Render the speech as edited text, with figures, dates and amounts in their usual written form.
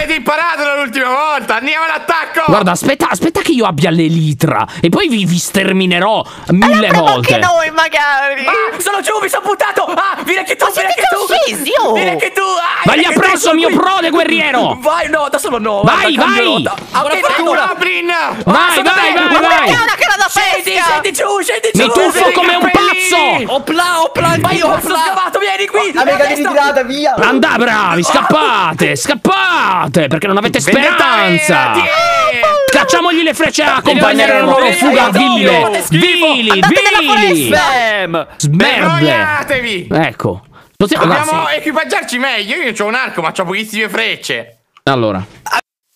avete imparato dall'ultima volta. Andiamo all'attacco. Guarda, aspetta che io abbia l'elitra e poi vi sterminerò 1000 volte. Anche noi magari. Sono giù, mi sono buttato. Vieni anche tu, vieni anche tu. Ucciso. Vieni anche tu. Vai appresso, mio prode guerriero. Vai, no, da solo no. Vai, vai. Buona fortuna. Goblin. Vai. Scendi giù. Mi tuffo come un pazzo. Opla, anch'io. Ho scavato, vieni qui. La mega di ritirata, via. Andà, bravi, scappate, perché non avete speranza. Cacciamogli le frecce a accompagnare la loro fuga vili. Vergognatevi. Ecco. Dobbiamo equipaggiarci meglio. Io ho un arco, ma ho pochissime frecce. Allora,